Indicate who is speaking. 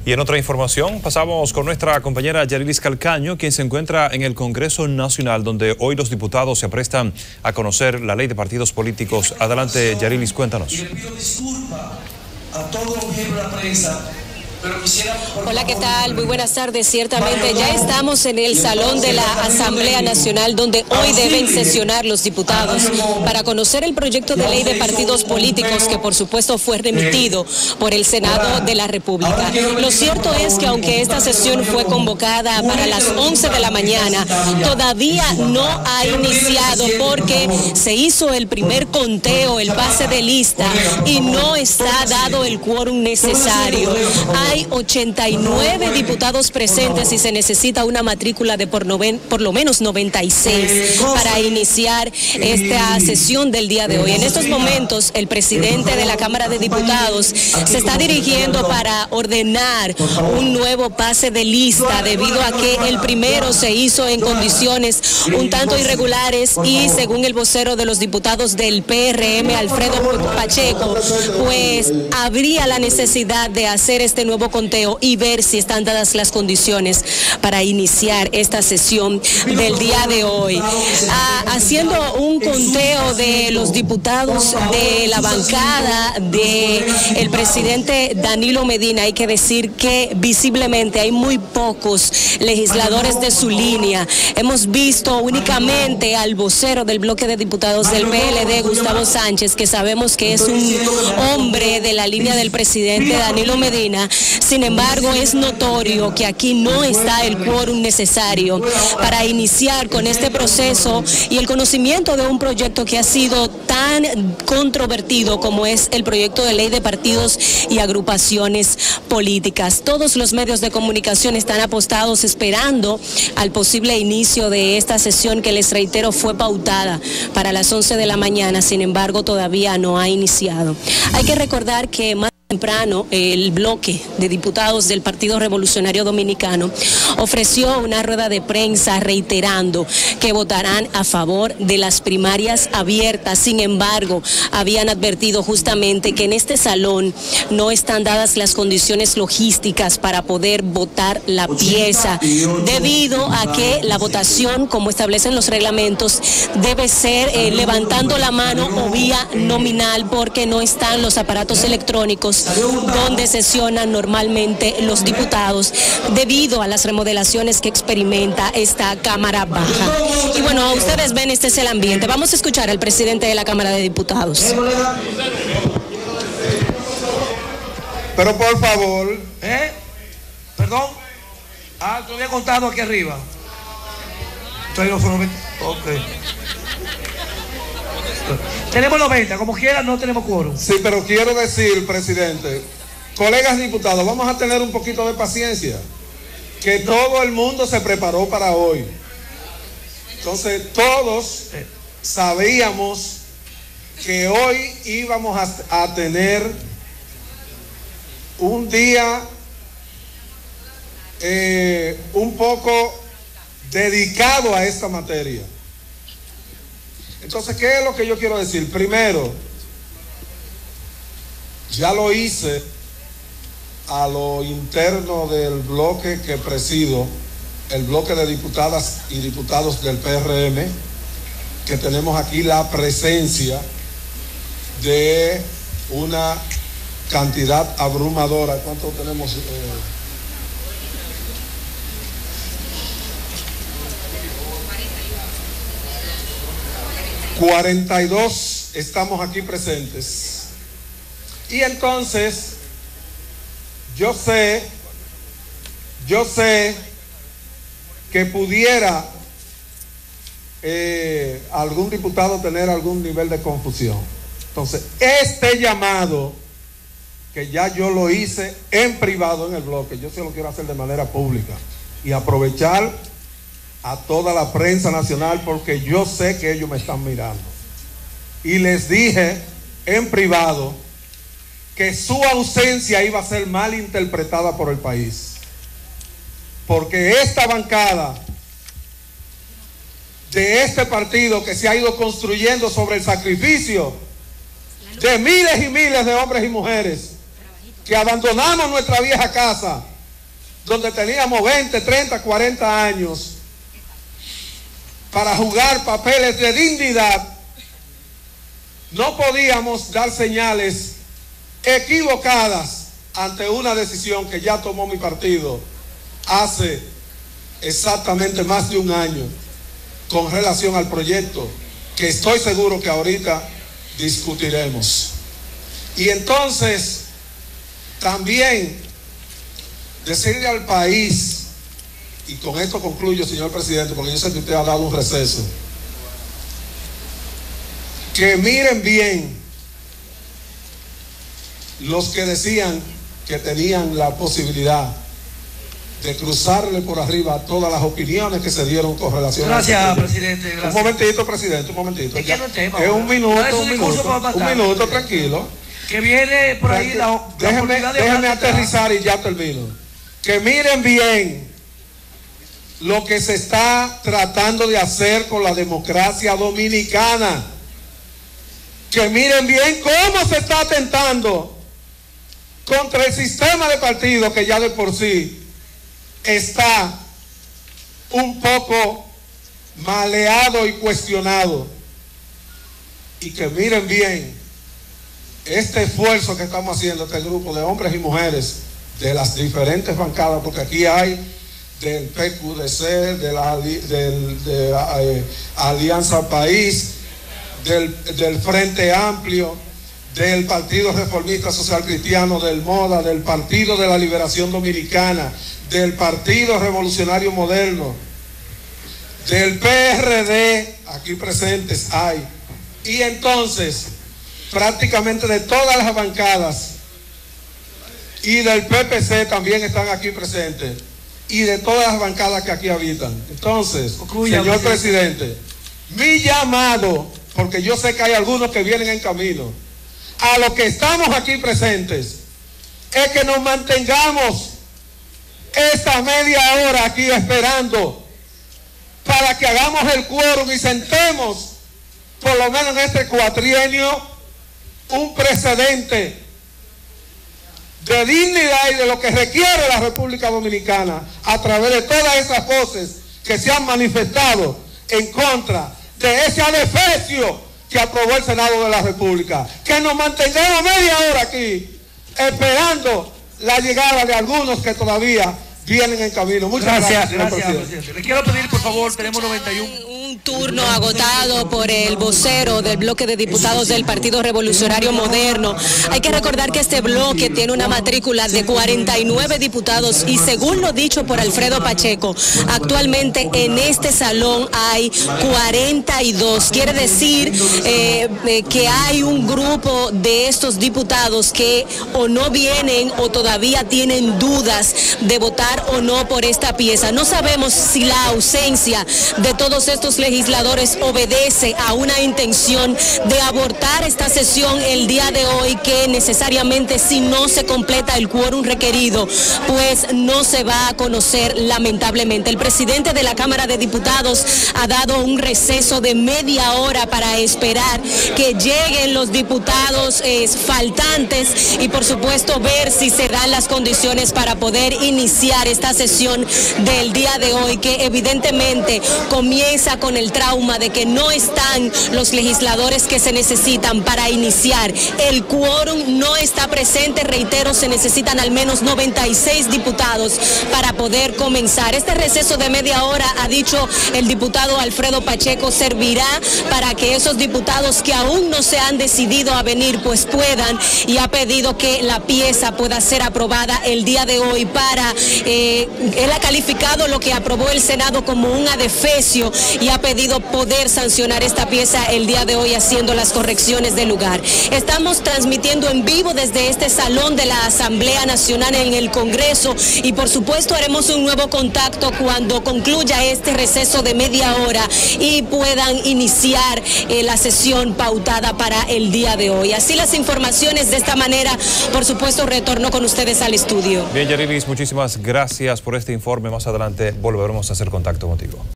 Speaker 1: Y en otra información, pasamos con nuestra compañera Yarilis Calcaño, quien se encuentra en el Congreso Nacional, donde hoy los diputados se aprestan a conocer la ley de partidos políticos. Adelante, Yarilis, cuéntanos.
Speaker 2: Y le pido disculpas a todo el miembro de la prensa.
Speaker 3: Hola, ¿qué tal? Muy buenas tardes. Ciertamente ya estamos en el salón de la Asamblea Nacional, donde hoy deben sesionar los diputados para conocer el proyecto de ley de partidos políticos que por supuesto fue remitido por el Senado de la República. Lo cierto es que aunque esta sesión fue convocada para las 11 de la mañana, todavía no ha iniciado porque se hizo el primer conteo, el pase de lista, y no está dado el quórum necesario. Hay 89 diputados presentes y se necesita una matrícula de por lo menos 96 para iniciar esta sesión del día de hoy. En estos momentos, el presidente de la Cámara de Diputados se está dirigiendo para ordenar un nuevo pase de lista debido a que el primero se hizo en condiciones un tanto irregulares y, según el vocero de los diputados del PRM, Alfredo Pacheco, pues habría la necesidad de hacer este nuevo conteo y ver si están dadas las condiciones para iniciar esta sesión del día de hoy. Haciendo un conteo de los diputados de la bancada del presidente Danilo Medina, hay que decir que visiblemente hay muy pocos legisladores de su línea. Hemos visto únicamente al vocero del bloque de diputados del PLD, Gustavo Sánchez, que sabemos que es un hombre de la línea del presidente Danilo Medina. Sin embargo, es notorio que aquí no está el quórum necesario para iniciar con este proceso y el conocimiento de un proyecto que ha sido tan controvertido como es el proyecto de ley de partidos y agrupaciones políticas. Todos los medios de comunicación están apostados esperando al posible inicio de esta sesión que, les reitero, fue pautada para las 11 de la mañana. Sin embargo, todavía no ha iniciado. Hay que recordar que más temprano el bloque de diputados del Partido Revolucionario Dominicano ofreció una rueda de prensa reiterando que votarán a favor de las primarias abiertas. Sin embargo, habían advertido justamente que en este salón no están dadas las condiciones logísticas para poder votar la pieza, debido a que la votación, como establecen los reglamentos, debe ser levantando la mano o vía nominal, porque no están los aparatos electrónicos donde sesionan normalmente los diputados debido a las remodelaciones que experimenta esta Cámara Baja. Y bueno, ustedes ven, este es el ambiente. Vamos a escuchar al presidente de la Cámara de Diputados.
Speaker 2: Pero por favor, perdón, te había contado aquí arriba. Okay. Tenemos 90, como quiera no tenemos quórum.
Speaker 4: Sí, pero quiero decir, presidente, colegas diputados, vamos a tener un poquito de paciencia, que todo el mundo se preparó para hoy. Entonces, todos sabíamos que hoy íbamos a tener un día un poco dedicado a esta materia. Entonces, ¿qué es lo que yo quiero decir? Primero, ya lo hice a lo interno del bloque que presido, el bloque de diputadas y diputados del PRM, que tenemos aquí la presencia de una cantidad abrumadora. ¿Cuánto tenemos? 42 estamos aquí presentes. Y entonces, yo sé que pudiera algún diputado tener algún nivel de confusión. Entonces, este llamado, que ya yo lo hice en privado en el bloque, yo se lo quiero hacer de manera pública y aprovechar a toda la prensa nacional, porque yo sé que ellos me están mirando. Y les dije en privado que su ausencia iba a ser mal interpretada por el país, porque esta bancada de este partido que se ha ido construyendo sobre el sacrificio de miles y miles de hombres y mujeres que abandonamos nuestra vieja casa donde teníamos 20, 30, 40 años para jugar papeles de dignidad, no podíamos dar señales equivocadas ante una decisión que ya tomó mi partido hace exactamente más de un año con relación al proyecto que estoy seguro que ahorita discutiremos. Y entonces también decirle al país, y con esto concluyo, señor presidente, porque yo sé que usted ha dado un receso, que miren bien los que decían que tenían la posibilidad de cruzarle por arriba todas las opiniones que se dieron con relación
Speaker 2: a presidente. Gracias.
Speaker 4: Un momentito, presidente, un momentito.
Speaker 2: Es que no es tema,
Speaker 4: es un minuto,
Speaker 2: un
Speaker 4: minuto, tranquilo.
Speaker 2: Que viene por ahí
Speaker 4: déjeme aterrizar y ya termino. Que miren bien lo que se está tratando de hacer con la democracia dominicana. Que miren bien cómo se está atentando contra el sistema de partidos que ya de por sí está un poco maleado y cuestionado. Y que miren bien este esfuerzo que estamos haciendo, este grupo de hombres y mujeres de las diferentes bancadas, porque aquí hay del PQDC, de Alianza País, del Frente Amplio, del Partido Reformista Social Cristiano, del MODA, del Partido de la Liberación Dominicana, del Partido Revolucionario Moderno, del PRD, aquí presentes hay, y entonces prácticamente de todas las bancadas, y del PPC también están aquí presentes, y de todas las bancadas que aquí habitan. Entonces, señor presidente, mi llamado, porque yo sé que hay algunos que vienen en camino, a los que estamos aquí presentes, es que nos mantengamos esta media hora aquí esperando para que hagamos el quórum y sentemos, por lo menos en este cuatrienio, un precedente de dignidad y de lo que requiere la República Dominicana a través de todas esas voces que se han manifestado en contra de ese adefesio que aprobó el Senado de la República. Que nos mantengamos media hora aquí esperando la llegada de algunos que todavía vienen en camino. Muchas gracias, señor presidente.
Speaker 2: Le quiero pedir, por favor, tenemos 91.
Speaker 3: Un turno agotado por el vocero del bloque de diputados del Partido Revolucionario Moderno. Hay que recordar que este bloque tiene una matrícula de 49 diputados y según lo dicho por Alfredo Pacheco, actualmente en este salón hay 42. Quiere decir que hay un grupo de estos diputados que o no vienen o todavía tienen dudas de votar o no por esta pieza. No sabemos si la ausencia de todos estos legisladores obedece a una intención de abortar esta sesión el día de hoy, que necesariamente si no se completa el quórum requerido, pues no se va a conocer lamentablemente. El presidente de la Cámara de Diputados ha dado un receso de media hora para esperar que lleguen los diputados faltantes y por supuesto ver si se dan las condiciones para poder iniciar esta sesión del día de hoy, que evidentemente comienza con el trauma de que no están los legisladores que se necesitan para iniciar. El quórum no está presente, reitero, se necesitan al menos 96 diputados para poder comenzar. Este receso de media hora, ha dicho el diputado Alfredo Pacheco, servirá para que esos diputados que aún no se han decidido a venir pues puedan, y ha pedido que la pieza pueda ser aprobada el día de hoy para, él ha calificado lo que aprobó el Senado como un adefesio y ha pedido poder sancionar esta pieza el día de hoy haciendo las correcciones del lugar. Estamos transmitiendo en vivo desde este salón de la Asamblea Nacional en el Congreso y por supuesto haremos un nuevo contacto cuando concluya este receso de media hora y puedan iniciar la sesión pautada para el día de hoy. Así las informaciones, de esta manera, por supuesto, retorno con ustedes al estudio.
Speaker 1: Bien, Yarilis, muchísimas gracias por este informe. Más adelante volveremos a hacer contacto contigo.